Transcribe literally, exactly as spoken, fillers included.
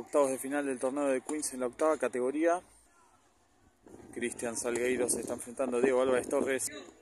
octavos de final del torneo de Queens en la octava categoría. Cristian Salgueiro se está enfrentando a Diego Álvarez Torres.